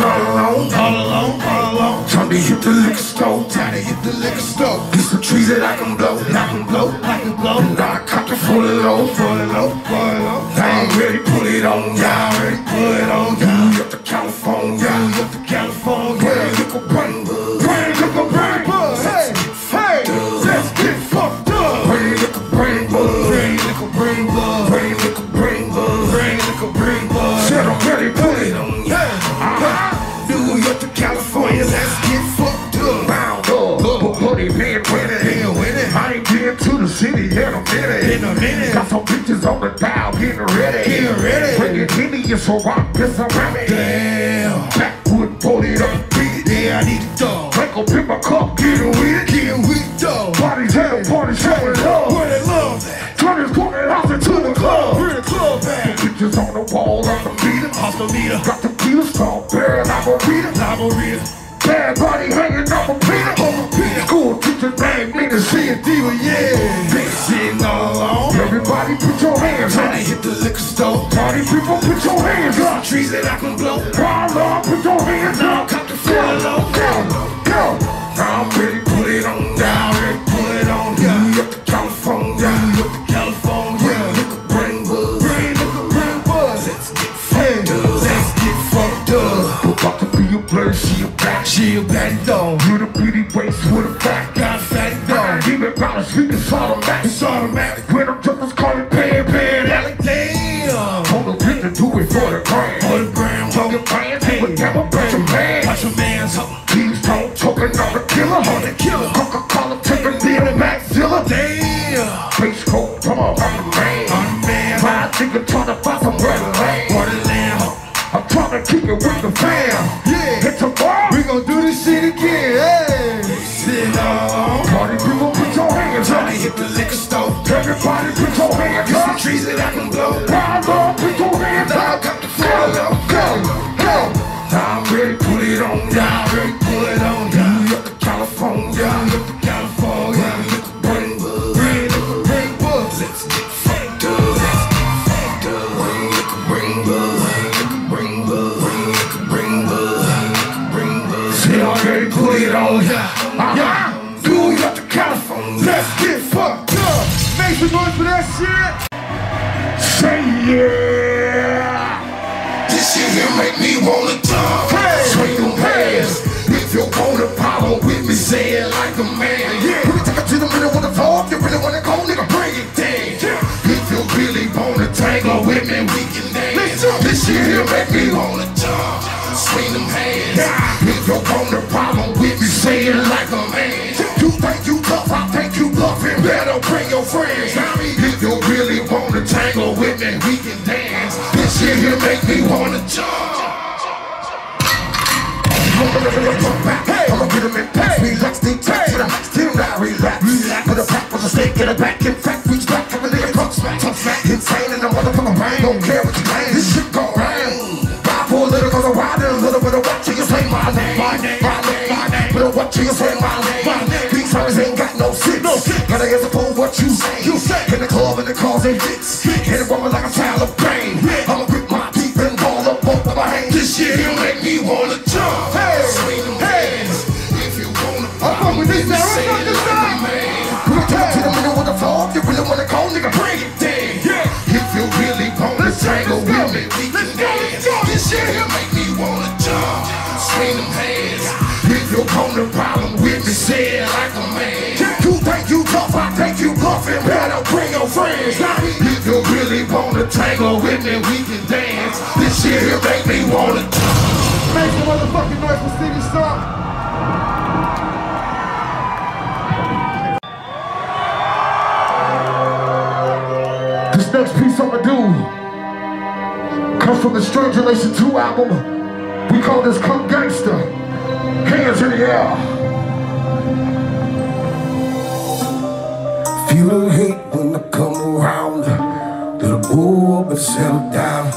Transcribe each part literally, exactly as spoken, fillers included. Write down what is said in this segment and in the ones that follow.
all alone, all alone, all alone. Time to hit the liquor store, time to hit the liquor store. Get some trees that I can blow, I can blow, I can blow. Now I cop it full of low, full of low, full of low. I ain't ready, put it on, yeah, I already put it on. New York to California, New York to California. Where the liquor bring buzz, bring liquor bring buzz. Hey, hey, let's get fucked up. Bring liquor bring buzz, bring liquor bring buzz, bring liquor bring buzz, bring liquor bring buzz. Said I'm ready, put it on, yeah. New York to California, let's get fucked up. Bound up, but buddy been winning. I ain't been to the city in a minute. In a minute. Got some bitches on the dial, getting ready. Getting ready. Bring it in you so I piss around it. Damn. Backwood, pull it up, beat it. Yeah, I need a dog. Drink up in my cup, get it with it. Get with it, dog. Party hell, party showing love. Where they love that. Turn this corner house into the club. Where the club at? Bitches on the wall, off the meter. Off the meter. Got the killer strong, barrel, I'm a reader. I'm a reader. Bad body hanging off a Peter. Oh, Peter. Cool teacher named me to see a diva, yeah. Big shit all along. Everybody put your hands up. I hit the liquor store. Party people put your hands up. Trees that I can blow. Rolla, put your hands up. Cop the floor low. Go, go. Now I'm ready, put it on down. Ready, put it on down. New York to California. New York to California. Bring liquor, bring buzz. Bring liquor, bring buzz. Let's get fucked up. Let's get fucked up. About to be a player, she a back. She a back dog. You the pretty waist with a fat got fat dog. Even about a street, it's automatic. It's automatic. When I'm just as call it pan, pan, Alec, damn. Hold a picture, do it for the gram. For the gram, talking brands, hey, but never bunch of man. Bunch of man's up. Stevie Stone, choking on the killer. On the killer. Coca-Cola, take a deal in Maxilla. Damn. Face coat, come on, I'm the man. I'm the man. My nigga trying to find some where to land. Where to land. I'm trying to keep it with the fam. Yeah. Hit tomorrow. We gon' do this shit again. Hey. Sit on. Party people, put your hands up. Trying to hit the liquor store. Everybody, put your hands up. Some trees that I can blow. Wild up, put your hands up. Now I got the floor low. Go, go. Now I'm ready, put it on down. Ready, put it on down. New York to California. New York to California. Liquor bring buzz. Bring liquor bring buzz. Let's get fucked up. Let's get fucked up. Bring liquor bring buzz. Bring buzz. Bring liquor bring buzz. Bring buzz. Say I'm ready, put it on down. Yeah. New York to California. Let's get fucked up. Make some noise for that shit. Say yeah. This shit here make me wanna jump. Hey. Swing them hands. If you wanna power with me, say it like a man. Yeah. Put it take it to the middle of the floor. If you really wanna go, nigga, bring it down. Yeah. If you really wanna tangle with me, we can dance. This shit here make me wanna jump. Swing them hands. Yeah. If you want a problem with me, say it like a man. You think you tough, I think you bluffing. Better bring your friends. If you really wanna tangle with me, we can dance. This shit here make me wanna jump. Hey, I'ma get him in pack. Relax, deep track to the hot still not relax. Put a pack with a stick in the back. In fact, reach back to the nigga talk smack. Insane in the motherfucking rain. Don't care what you claim. This shit gon' rain. Buy for a little cause I'm riding a little bit of what till you say my name. My name, my name, my name. But what till you say my name. My name. These homies ain't got no shit. No shit. Gotta answer for what you say. You say. In the club and the cars they fix. Hit a woman like a child of pain. I'ma grip my teeth and ball up both of my hands. This shit here make me wanna jump. Hey, swing them hands. If you wanna fuck with this now, what's up this time? Put it down to the middle of the floor. If you really wanna go, nigga, bring it down. Yeah. If you really wanna tangle with me, we can dance. This shit here make me wanna jump. Swing them hands. If you want a problem with me, say it like a man. You think you tough, I think you bluffing. Better bring your friends. If you really wanna tangle with me, we can dance. This shit here make me wanna jump. Make some motherfucking noise for Stevie Stone. This next piece I'ma do comes from the Strange Relation two album. We call this Come Gangsta. Hands in the air. Feel the hate when I come around. Little boy, but settle down.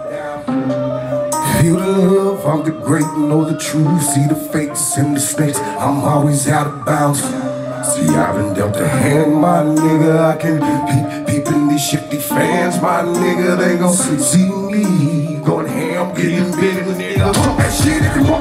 Feel the love, I'm the great, know the truth. See the fakes and the snakes, I'm always out of bounds. See, I've been dealt a hand, my nigga. I can peep, peeping these shifty fans, my nigga. They gon' see me going ham, getting big, nigga. Talk that shit if you want.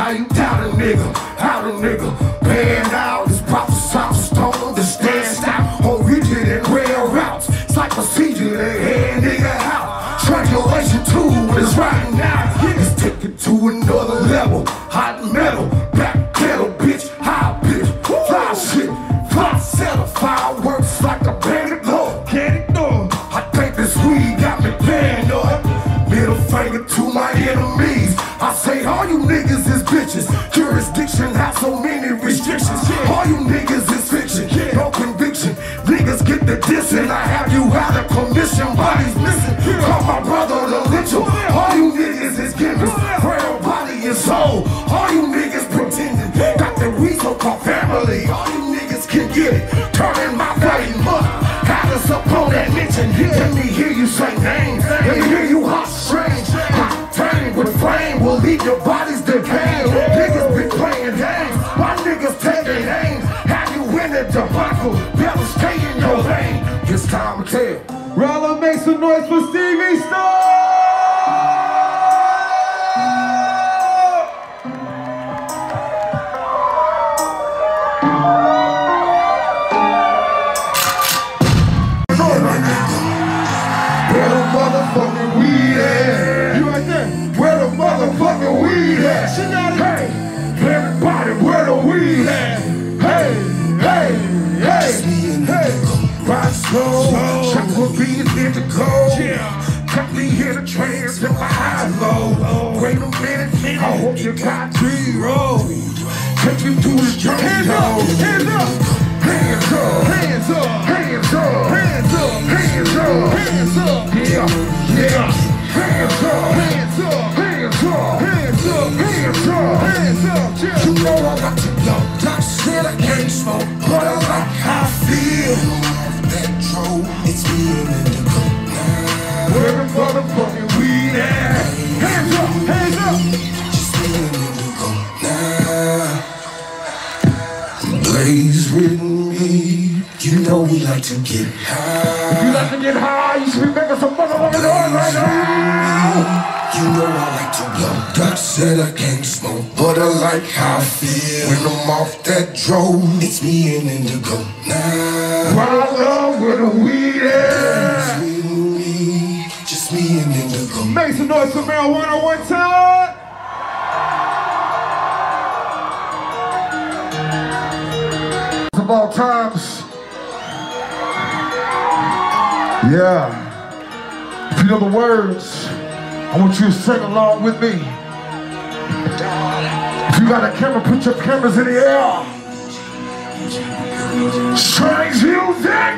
How you doubt a nigga, how the nigga banned out. This prophesied stone, the stand out. On rigid and rail routes. It's like procedure, they hand nigga out. Triangulation two is right now. It's taken to another level. Hot metal, black kettle, bitch, high pitch. Fly shit, fly settle. Fireworks like a bandit lord. Can't ignore. I think this weed got me banned up. Middle finger to my enemies. I say all you niggas is bitches. Jurisdiction has so many restrictions. All you niggas is fiction. No conviction. Niggas get the dissing. I have you out of commission. Bodies missing. Call my brother the lyncher. All you niggas is gimmicks. Frail body and soul. All you niggas pretending. Got the we so-called family. All you niggas can get it. Turning my way mud. Got us up on that mention. Let me hear you say names. Let me hear you hot strange. Hot flame with flame will leave your bodies decaying. Niggas be playing games. My niggas taking names. Have you in the debacle? Better stay in your lane. It's time to tell. Rolla, make some noise for Stevie Stone! Where the motherfucking weed at? You right there? Where the motherfucking weed at? She got it. Hey, everybody, where the weed at? Hey, hey, hey, hey. Ride slow, check what beat here to go. Cut me here to trans in my high low. Wait a minute, I hope you got three rolls. Take you to the journey. Hands up, hands up. Hands up, Hands up, hands up, hands up, hands up, hands up, yeah, yeah. Hands up, hands up, hands up, hands up, hands up, hands up, yeah. You know I got to go. Doc said I can't smoke, but I like how I feel. That drove, it's me and the coke now. Where the motherfucking weed at? Hands up, hands up. Just me and the coke now. Blaze with me, you know we like to get high. If you like to get high, you should be making some motherfucking noise right now. You know I like to blow. Doc said I can't smoke, but I like how I feel. When I'm off that drove, it's me and Indigo now. Rolla, where the weed at? With me, just me and Indigo. Make some noise for marijuana one time. Of all times. Yeah. If you know the words, I want you to sing along with me. If you got a camera, put your cameras in the air. Strange music.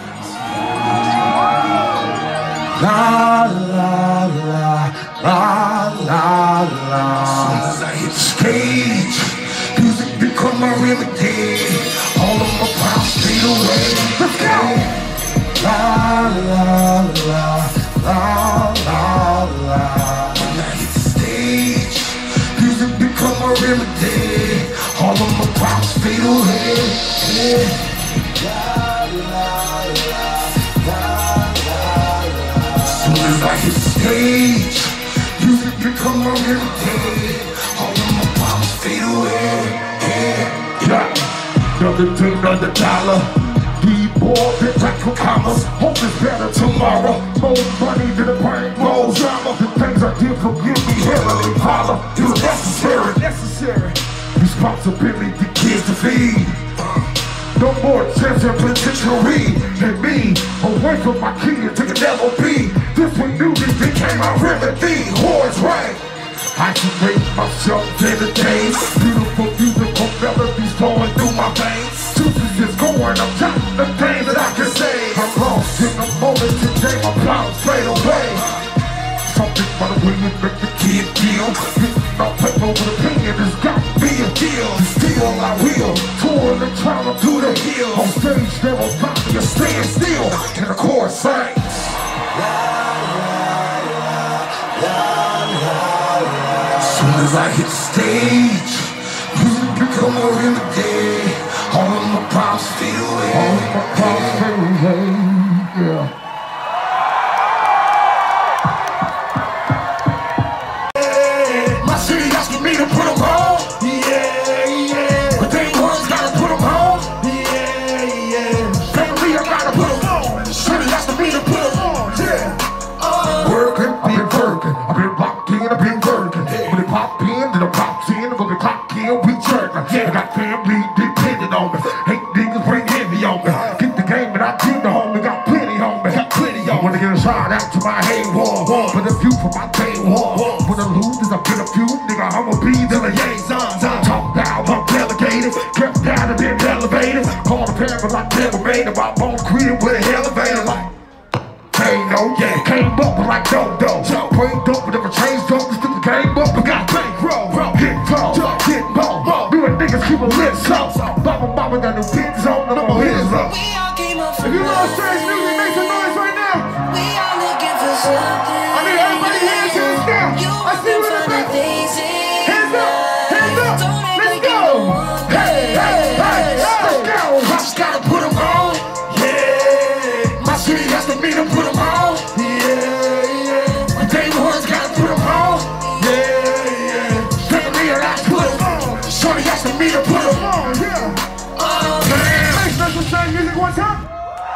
La la la la la la. As I hit stage, music become my remedy. All of my problems fade away. Let's go. La la la la la la. When I hit the stage, music become a remedy. All of my problems fade away. La la la la la la. As soon as I hit the stage, music become a remedy. All of my problems fade away. Yeah. Another thing, another dollar. D-boy, bit like commas. Hope it's better tomorrow. More money than the brain, more drama. The things I did forgive me, heavenly Father. It was necessary, necessary. Responsibility to kids to feed. No more chance of penitentiary. And me, away from my kids, it could never be. This one knew this became my remedy. Horse right. I can rate myself in the days. Beautiful, beautiful melodies flowing through my veins. Juices is going, I'm counting the things that I can say. I'm lost in the moment today, my problems fade away. Something by the way you make the kid feel. Getting off paper with opinion has got to be a deal. Still I will, touring and trying to do the hill. On stage never find me a stand still. And the chorus sings. As I hit stage, music become a remedy. All of my problems fade away. All of my problems fade away. Yeah. My city asking me to put them on. one. But if you from my day one, when I lose, there's a bit of few, nigga, I'ma be the liaison. Talk down, I'm delegated, kept down and been elevated. Call the parent like never made it. My bone crib with an elevator like. Ain't no, yeah, came up with like dodo. Brain dope, but never changed dope. Just took the game up and got bankroll. Hit roll, hit roll. Me and niggas keep a lit so. Baba Baba got new pins on, and I'ma hit us up. If you love strange music, make some noise right now. We are looking for something. I need everybody hands to the sky. I see you in the back. Hands up, hands up. Let's go. Hey, hey, hey, let's go. I just gotta put them on. Yeah, my city has to meet them, put them on. Yeah, yeah. My day ones gotta put them on. Yeah, yeah. Family and I put them on. Shorty has to meet them, put them on. Yeah. Oh, man. Hey, special song music one time.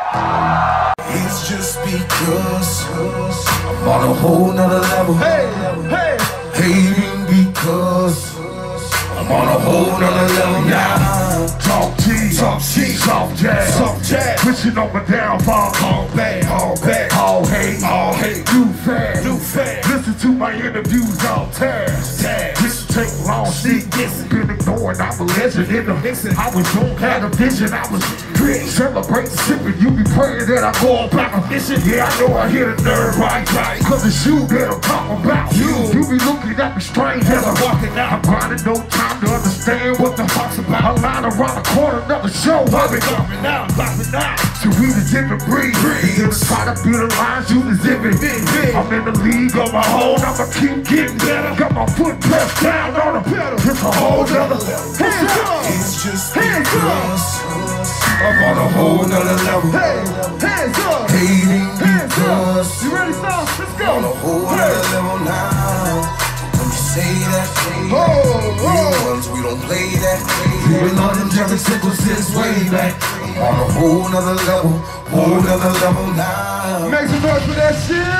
It's just because I'm on a whole nother level. Hey, hey. Hating because I'm on a whole nother level now. Talk T, Talk T, soft jazz, soft jazz. pushing on my downfall. All bad, all bad, All hate, all hate. new fans, New fans. Listen to my interviews on tabs. Tabs. This take long sneak this. Been ignored, I'm a legend in the mixing. I was young, had a vision, I was great. Celebrate sipping, you be praying that I go on back a mission. Yeah, I know I hit a nerve right, right. Cause it's you that I'm talking about. You, you be looking at me strange as I'm walking out. I'm grinding, no time to understand what the fuck's about. I line around the corner, another show. I've been dropping out, dropping out. So we the different breed. Just try to be the lines, you the zipping. I'm in the league on my own, I'ma keep getting better. Got my foot pressed down on the pedal. It's a whole nother level. Hands up! It's just Hands because I'm on a whole nother level. Hey, hands up! Hating Hands up! because You ready, son? Let's go! on a whole nother level now. When you say that, Oh, real oh. ones, we don't play that. We've been on them Jerry Sickles since way back. I'm on a whole nother level, whole nother level now. Make some noise for that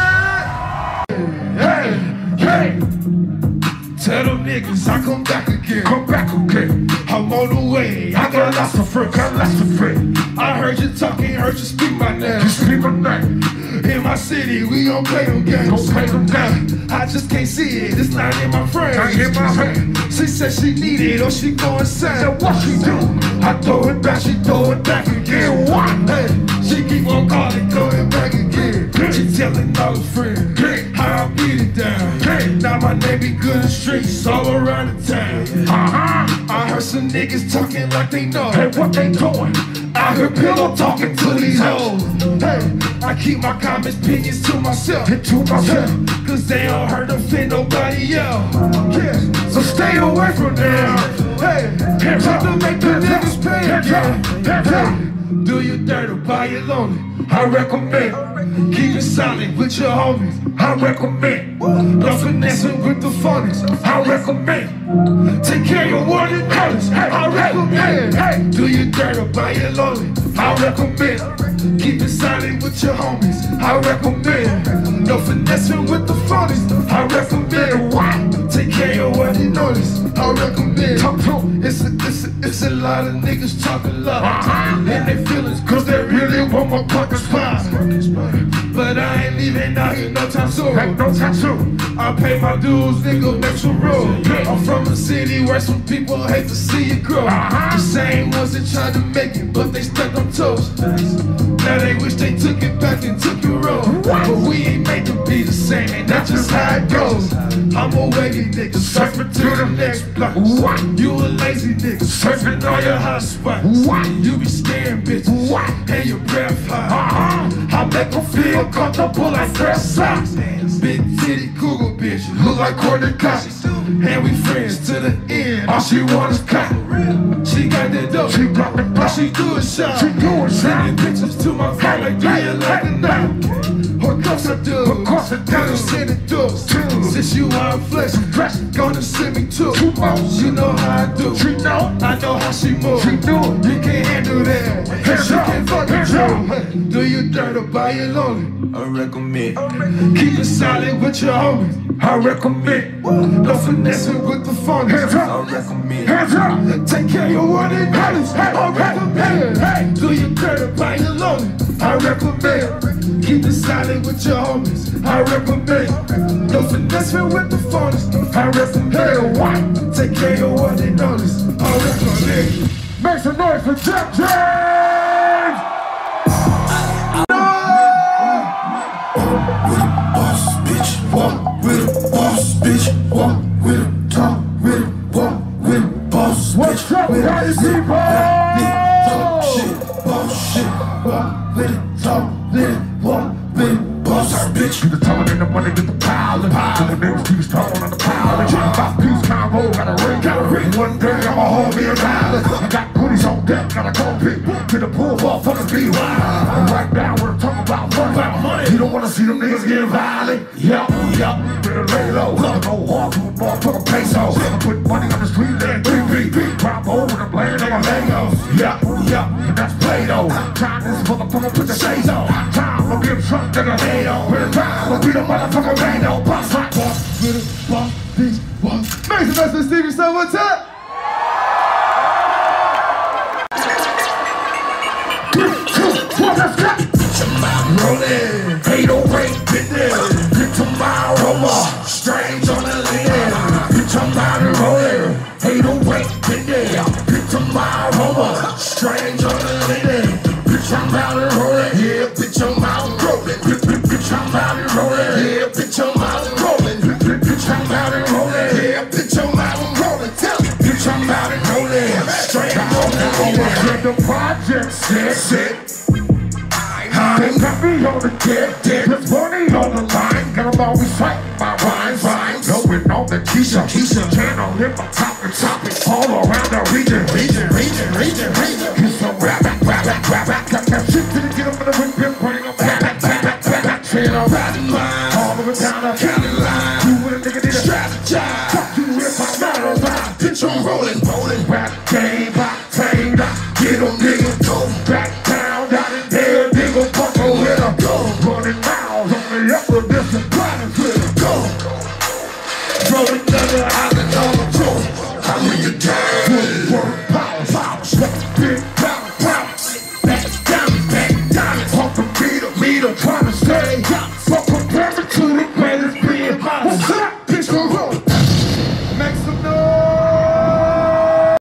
shit! Hey, hey! Tell them niggas I come back again. Come back again. I'm on the way. I got lots of friends. Got lots of friends. I heard you talking, heard you speak my name. You speak my name. In my city, we gon' play them games. Don't play them games. I just can't see it. It's not in my friends. Not in my friends. She said she need it or she go insane. So what she do? I throw it back, she throw it back again. What? Hey, she keep on calling, throw it back again. She telling all her friends how I beat it down. Now my name be good in the streets all around the town. Uh-huh. I heard some niggas talking like they know. Hey, what they doing? I heard Pillow talking to these hoes. Hey, I keep my comments, opinions to myself. And to myself. Cause they don't hurt or offend nobody else. Yeah, so stay away from them. Hey, try to make the niggas pay. Yeah, hey. Do you dirt or buy it lonely? I recommend keep it silent with your homies. I recommend no finessing with the funnies. I recommend take care of your word and colors. I recommend hey, do you dirt or buy it lonely? I recommend keep it silent with your homies. I recommend no finessing with the funnies. I recommend why take care of your word and notice. I recommend talk to it's a, it's a, it's a lot of niggas talking a lot and they feelings cause they really want my pockets pie. But I ain't leaving out here no time soon. Ain't no time soon. I pay my dues, nigga, make some room. I'm from a city where some people hate to see you grow. The same ones that tried to make it, but they stuck on toes. Now they wish they took it back and took your road. But we ain't made to be the same, and that's just how it goes. I'm a wavy nigga, surfing to the next block. You a lazy nigga, surfing on your hot spots. You be scaring bitches, and your breath hot. I make them feel comfortable like fresh socks. Big titty Google bitch, look like Courtney Cox. And we friends to the end, all she want is cock. She got that dope, she got the pop, she do a shot. She do a shot. Sending pictures to my phone like, do you like it now? Of course I do, of course I do. Send it to Since you are flesh, fresh, gonna send me too. You know how I do. She know, I know how she move. She do. You can't handle that. Cause she can't fucking do. Do you dirt or buy it lonely? I recommend. Keep it solid with your homies. I recommend. No finessing with the phone. Hands up. I recommend. Hands up. Take care of your one and dollars. I recommend. Hey, do you dirt or buy it lonely? I recommend. Keep it solid with your homies. I recommend. No finessing with the phone. I recommend. What? Take care of your one and dollars. I recommend. Make some noise for Jeff James. Walk with a boss, bitch. Walk with a talk with a walk with a boss, bitch. What's up, party people? Talk shit, boss shit. Walk with it, talk with it, walk with it, boss, bitch. You the talking in the money, get the piling. To the niggas keep talking on the piling. Five piece combo, got a ring, got a ring. One day I'ma hold me a dollar. I got goodies on deck, got a cold pick. To the pool ball, fucking be wild. And right now we're talking about money. money. You don't wanna see them niggas get violent. Yup, yup, better lay low. Go hard to a motherfucking peso. Put money on the street, then three beat. Drop over the blade on my Legos. Yup, yup, and that's Play-Doh. Time this motherfucker put the shades on. Time to give Trump to the head on. With a time to be the motherfucker Rando. Boss like boss, with it, boss, bitch, boss. Make some noise for Stevie Stone, what's up? Rollin', eight oh eight, business. Get to my Rolla, strange on the lid. Bitch, I'm out and rollin', eight oh eight, business. Get to my Rolla, strange on the lid. Bitch, I'm out and rollin', yeah, bitch, I'm out and rollin'. Bitch, I'm out and rollin', yeah, bitch, I'm out and rollin'. Bitch, I'm out and rollin', yeah, bitch, I'm out and rollin'. Tell me, bitch, I'm out and rollin', strange on the lid. The project set, set. They got me on the dead, dead. There's money on the line. Got them always fighting my rhymes, rhymes. Going on the Keisha, Keisha. Channel hit my top and top it. All around the region, region, region, region, region. Get some rap, rap, rap, rap, rap, rap. Got that shit to get them in the ring, pin, bring them back, back, back, back, back, back. Saying I'm riding mine. All over down the county line. You with a nigga need a strategize. Fuck you if I'm not around. Bitch, I'm rolling, rolling. Rap game, rock, tamed. Get them niggas.